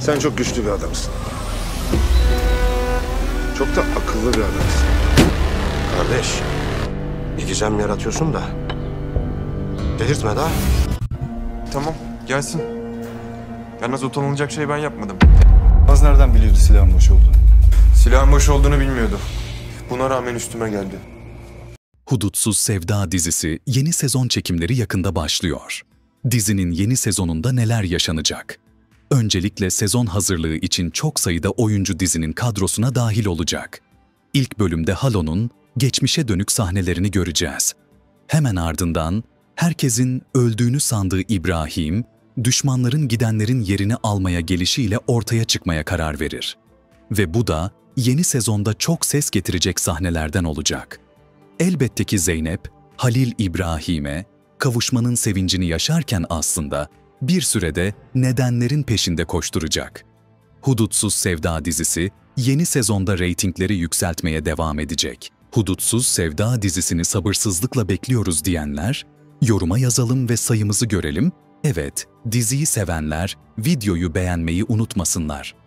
Sen çok güçlü bir adamsın. Çok da akıllı bir adamsın. Kardeş, bir gizem yaratıyorsun da. Delirtme daha. Tamam, gelsin. Yalnız utanılacak şey ben yapmadım. Az nereden biliyordu silahın boş olduğunu? Silahın boş olduğunu bilmiyordu. Buna rağmen üstüme geldi. Hudutsuz Sevda dizisi yeni sezon çekimleri yakında başlıyor. Dizinin yeni sezonunda neler yaşanacak? Öncelikle sezon hazırlığı için çok sayıda oyuncu dizinin kadrosuna dahil olacak. İlk bölümde Halo'nun geçmişe dönük sahnelerini göreceğiz. Hemen ardından herkesin öldüğünü sandığı İbrahim, düşmanların gidenlerin yerini almaya gelişiyle ortaya çıkmaya karar verir. Ve bu da yeni sezonda çok ses getirecek sahnelerden olacak. Elbette ki Zeynep, Halil İbrahim'e kavuşmanın sevincini yaşarken aslında bir sürede nedenlerin peşinde koşturacak. Hudutsuz Sevda dizisi yeni sezonda reytingleri yükseltmeye devam edecek. Hudutsuz Sevda dizisini sabırsızlıkla bekliyoruz diyenler, yoruma yazalım ve sayımızı görelim. Evet, diziyi sevenler videoyu beğenmeyi unutmasınlar.